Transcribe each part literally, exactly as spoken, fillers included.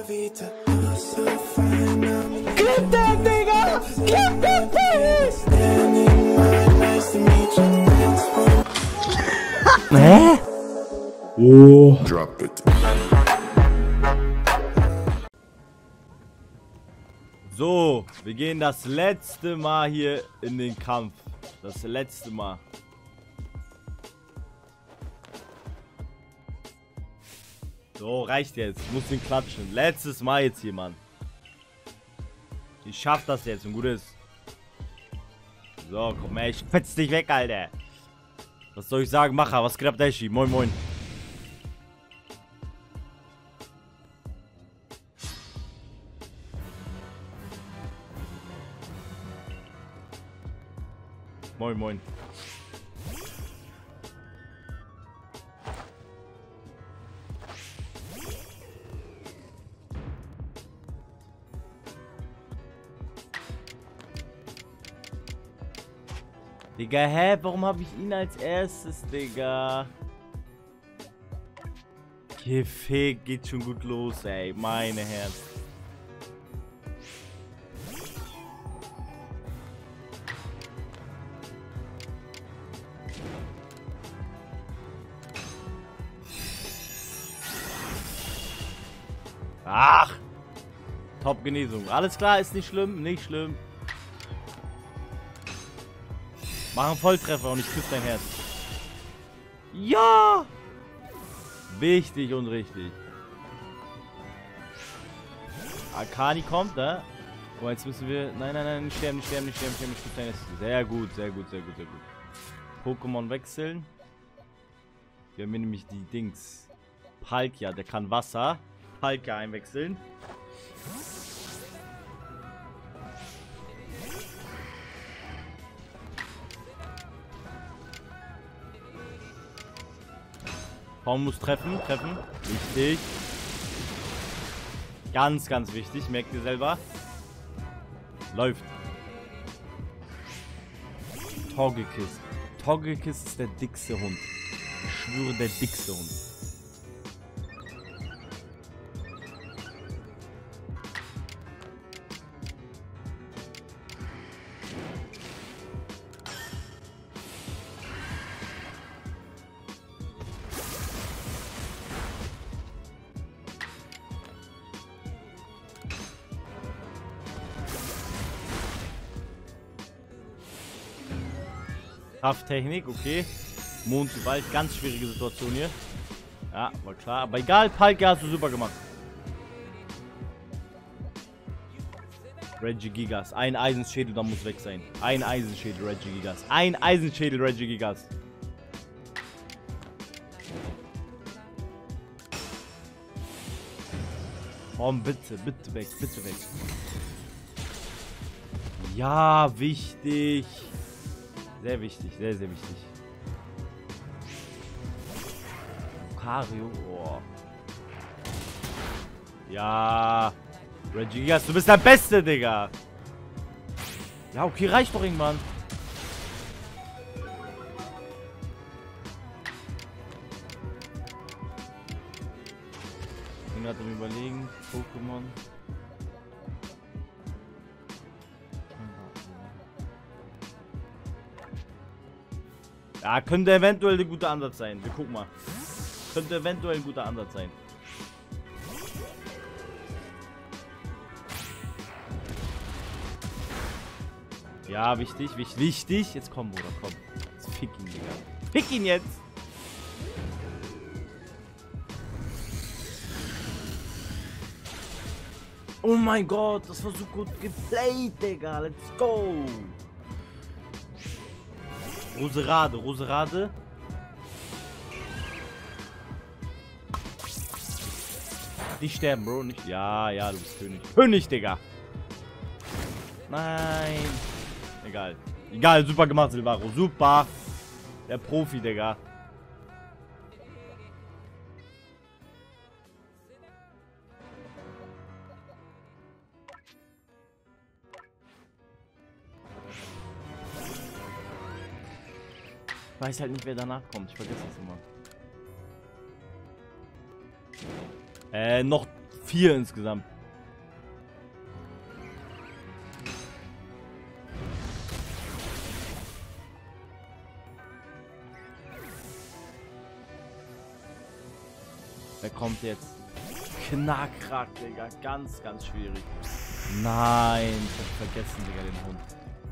Clip den, Digga! Clip den, Hä? Oh. Drop it. So, wir gehen das letzte Mal hier in den Kampf. Das letzte Mal. So, reicht jetzt. Ich muss den klatschen. Letztes Mal jetzt hier, Mann. Ich schaff das jetzt und gut ist. So, komm her, ich fetz dich weg, Alter. Was soll ich sagen? Macher, was geht ab, Dashi? Moin, moin. Moin, moin. Digga, hä? Warum habe ich ihn als erstes, Digga? Gefickt, geht schon gut los, ey. Meine Herren. Ach! Top-Genesung. Alles klar, ist nicht schlimm, nicht schlimm. Mach einen Volltreffer und ich küsse dein Herz. Ja! Wichtig und richtig. Akani kommt, ne? Oh, jetzt müssen wir... Nein, nein, nein, nicht sterben, nicht sterben, nicht sterben, nicht sterben. Ich küsse dein Herz. Sehr gut, sehr gut, sehr gut, sehr gut. Pokémon wechseln. Wir haben hier nämlich die Dings. Palkia, der kann Wasser. Palkia einwechseln. Baum muss treffen, treffen. Wichtig. Ganz, ganz wichtig. Merkt ihr selber. Läuft. Togekiss. Togekiss ist der dickste Hund. Ich schwöre, der dickste Hund. Krafttechnik, okay. Mond zu Wald, ganz schwierige Situation hier. Ja, war klar. Aber egal, Palkia hast du super gemacht. Regigigas. Ein Eisenschädel, da muss weg sein. Ein Eisenschädel, Regigigas. Ein Eisenschädel, Regigigas. Komm, bitte, bitte weg, bitte weg. Ja, wichtig. Sehr wichtig, sehr, sehr wichtig. Lucario, boah. Ja. Regigigas, du bist der Beste, Digga. Ja, okay, reicht doch irgendwann. Ich bin gerade am Überlegen. Pokémon. Ja, könnte eventuell ein guter Ansatz sein. Wir gucken mal. Könnte eventuell ein guter Ansatz sein. Ja, wichtig, wichtig, wichtig. Jetzt komm, Bruder, komm. Jetzt fick ihn, Digga. Fick ihn jetzt! Oh mein Gott, das war so gut geplayt, Digga. Let's go! Roserade, Roserade. Nicht sterben, Bro. Nicht. Ja, ja, du bist König. König, Digga. Nein. Egal. Egal, super gemacht, Silvaro. Super. Der Profi, Digga. Ich weiß halt nicht, wer danach kommt. Ich vergesse das immer. Äh, noch Vier insgesamt. Wer kommt jetzt? Knackrack, Digga. Ganz, ganz schwierig. Nein, ich hab vergessen, Digga, den Hund.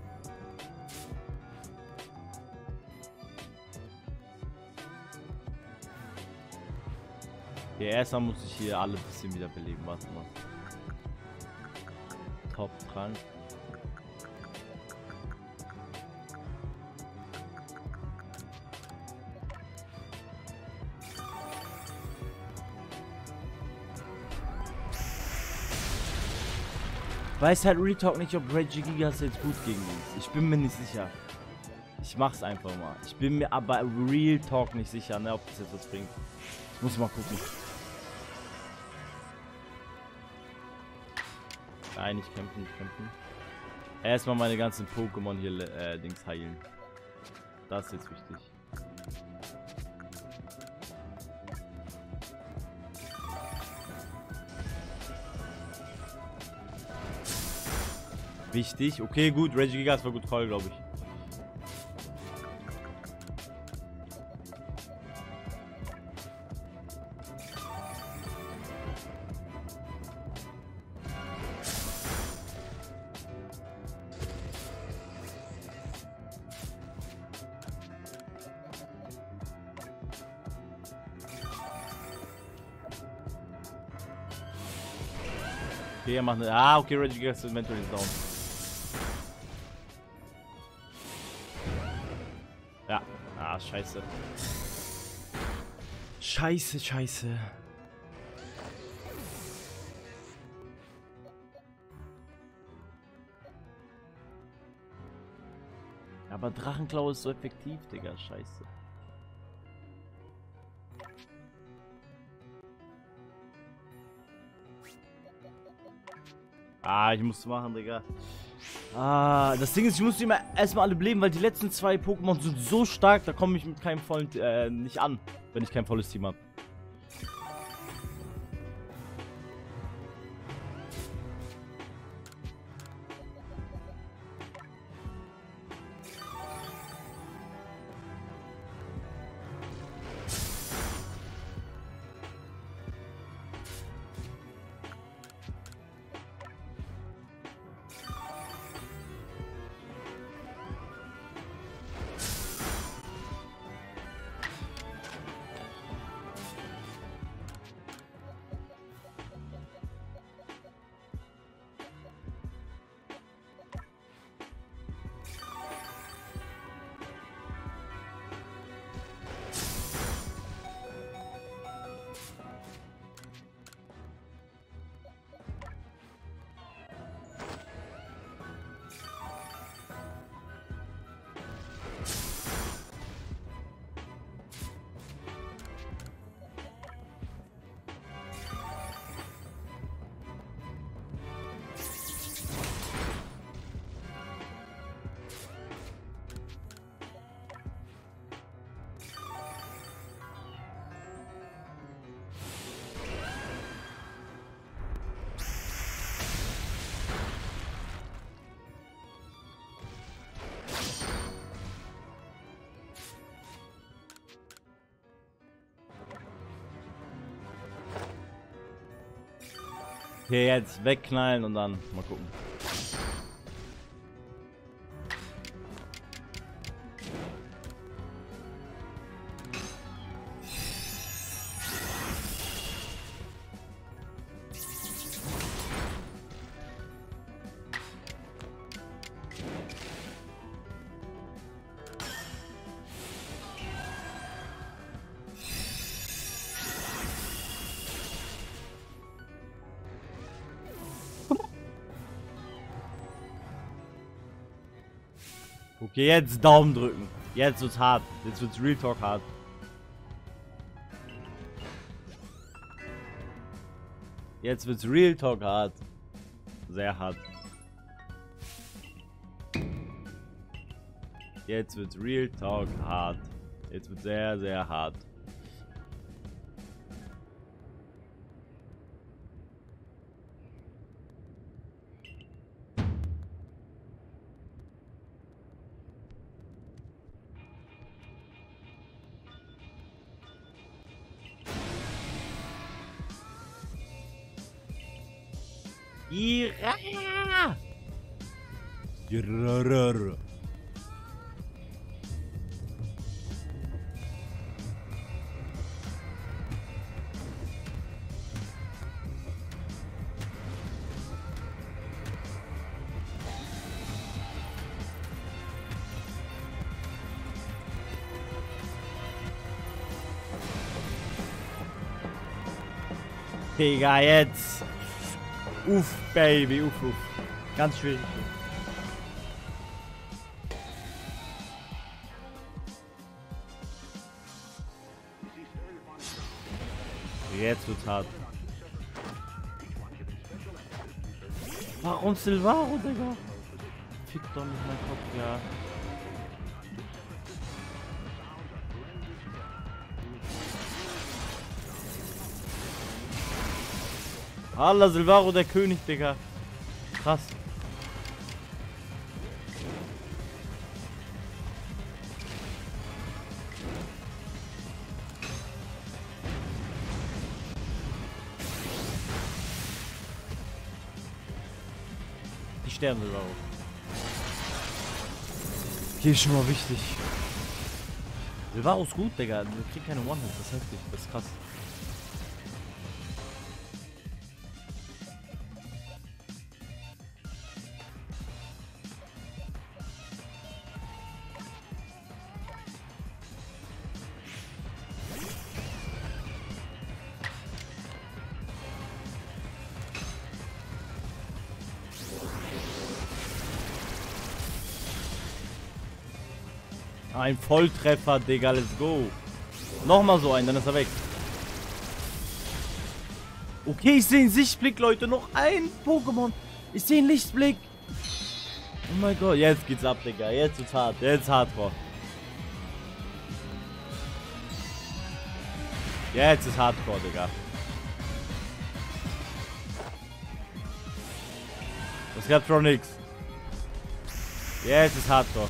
Okay, erstmal muss ich hier alle ein bisschen wieder beleben. Warte mal. Top Trank. Weiß halt Real Talk nicht, ob Regigigas jetzt gut gegen ihn ist. Ich bin mir nicht sicher. Ich mach's einfach mal. Ich bin mir aber Real Talk nicht sicher, ne, ob das jetzt was bringt. Ich muss mal gucken. Nein, nicht kämpfen, nicht kämpfen. Erstmal meine ganzen Pokémon hier äh, Dings heilen. Das ist jetzt wichtig. Wichtig. Okay, gut. Regigigas war gut voll, glaube ich. Okay, er macht eine. Ah, okay, Regigigas Inventory ist down. Ja. Ah, scheiße. Scheiße, scheiße. Aber Drachenklau ist so effektiv, Digga. Scheiße. Ah, ich muss machen, Digga. Ah, das Ding ist, ich muss die immer erstmal alle beleben, weil die letzten zwei Pokémon sind so stark, da komme ich mit keinem vollen, äh, nicht an, wenn ich kein volles Team habe. Okay, jetzt wegknallen und dann mal gucken. Okay, jetzt Daumen drücken. Jetzt wird's hart. Jetzt wird's Real Talk hart. Jetzt wird's Real Talk hart. Sehr hart. Jetzt wird's Real Talk hart. Jetzt wird's sehr, sehr hart. Gira! Gira! Digga, jetzt. Uff, Baby, uff, uff. Ganz schwierig. Jetzt wird's hart. Warum Silvaro, Digga? Fick doch nicht mein Kopf, ja. Allah, Silvaro, der König, Digga. Krass. Die sterben, Silvaro. Hier ist schon mal wichtig. Silvaro ist gut, Digga. Wir kriegen keine One-Hits, das ist heftig. Das ist krass. Ein Volltreffer, Digga, let's go. Nochmal so ein, dann ist er weg. Okay, ich sehe einen Sichtblick, Leute. Noch ein Pokémon. Ich sehe einen Lichtblick. Oh mein Gott, jetzt geht's ab, Digga. Jetzt ist hart, jetzt hardcore. Jetzt ist hardcore, Digga. Das gab schon nix. Jetzt ist hardcore.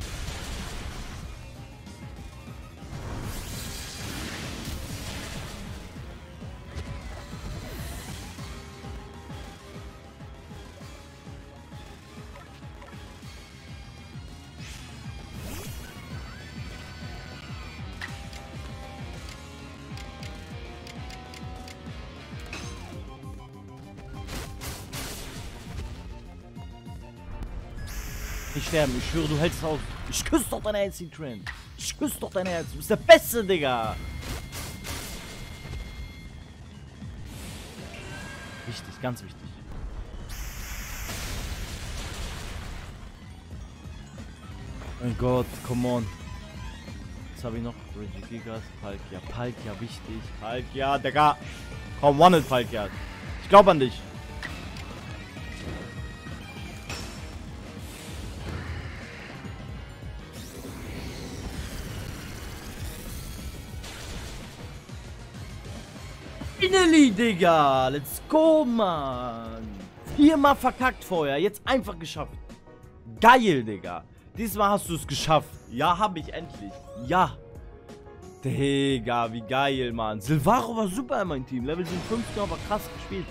Nicht sterben, ich schwöre, du hältst es aus. Ich küsse doch dein Herz, Trent. Ich küsse doch dein Herz. Du bist der Beste, Digga. Wichtig, ganz wichtig. Mein Gott, come on. Jetzt habe ich noch Regigigas, Palkia. Palkia, wichtig. Palkia, Digga. Komm, one-hit Palkia. Ich glaube an dich. Finally, Digga. Let's go, Mann. Viermal verkackt vorher. Jetzt einfach geschafft. Geil, Digga. Diesmal hast du es geschafft. Ja, habe ich endlich. Ja. Digga, wie geil, Mann. Silvaro war super in meinem Team. Level siebenundfünfzig, aber krass gespielt.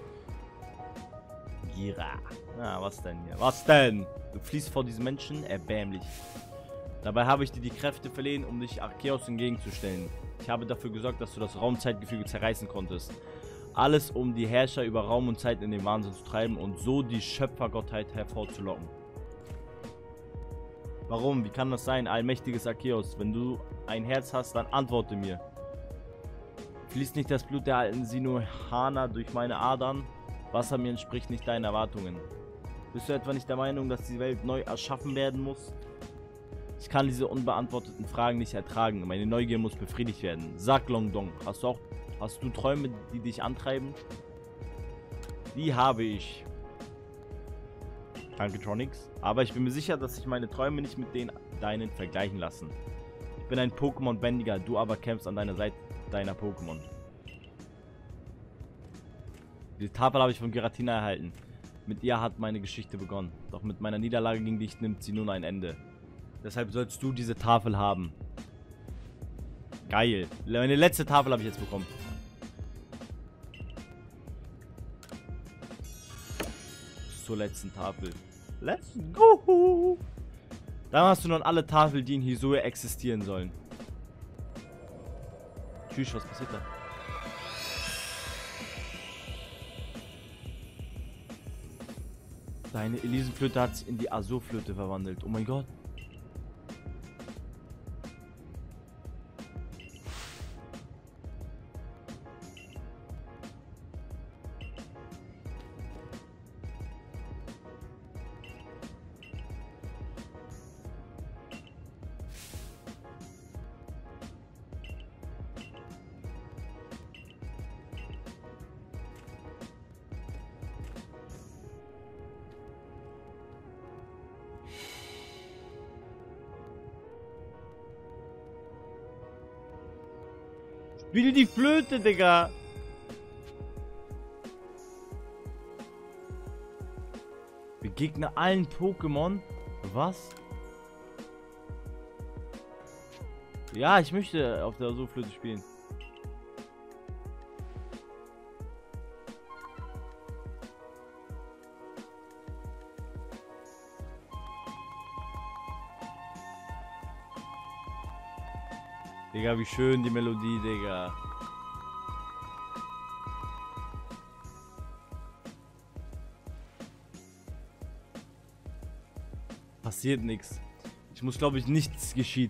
Gira. Na, was denn hier? Was denn? Du fließt vor diesen Menschen erbärmlich. Dabei habe ich dir die Kräfte verliehen, um dich Arceus entgegenzustellen. Ich habe dafür gesorgt, dass du das Raum-Zeit-Gefüge zerreißen konntest. Alles, um die Herrscher über Raum und Zeit in den Wahnsinn zu treiben und so die Schöpfergottheit hervorzulocken. Warum? Wie kann das sein, allmächtiges Arceus? Wenn du ein Herz hast, dann antworte mir. Fließt nicht das Blut der alten Sinohana durch meine Adern? Wasser mir entspricht nicht deinen Erwartungen. Bist du etwa nicht der Meinung, dass die Welt neu erschaffen werden muss? Ich kann diese unbeantworteten Fragen nicht ertragen. Meine Neugier muss befriedigt werden. Sag, Longdong, hast du auch, hast du Träume, die dich antreiben? Die habe ich. Danke, Tronics. Aber ich bin mir sicher, dass sich meine Träume nicht mit den deinen vergleichen lassen. Ich bin ein Pokémon-Bändiger, du aber kämpfst an deiner Seite deiner Pokémon. Die Tafel habe ich von Giratina erhalten. Mit ihr hat meine Geschichte begonnen. Doch mit meiner Niederlage gegen dich nimmt sie nun ein Ende. Deshalb sollst du diese Tafel haben. Geil. Meine letzte Tafel habe ich jetzt bekommen. bis zur letzten Tafel. Let's go! Dann hast du noch alle Tafeln, die in Hisui existieren sollen. Tschüss, was passiert da? Deine Elisenflöte hat sich in die Azurflöte verwandelt. Oh mein Gott. Spiel die Flöte, Digga. Begegne allen Pokémon. Was? Ja, ich möchte auf der Azurflöte spielen. Digga, wie schön die Melodie, Digga. Passiert nichts. Ich muss, glaube ich, nichts geschieht.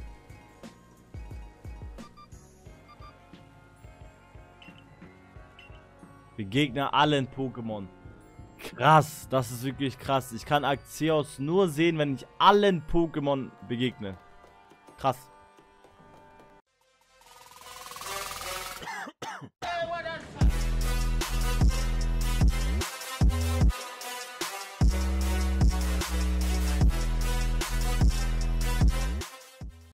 Begegne allen Pokémon. Krass, das ist wirklich krass. Ich kann Arceus nur sehen, wenn ich allen Pokémon begegne. Krass.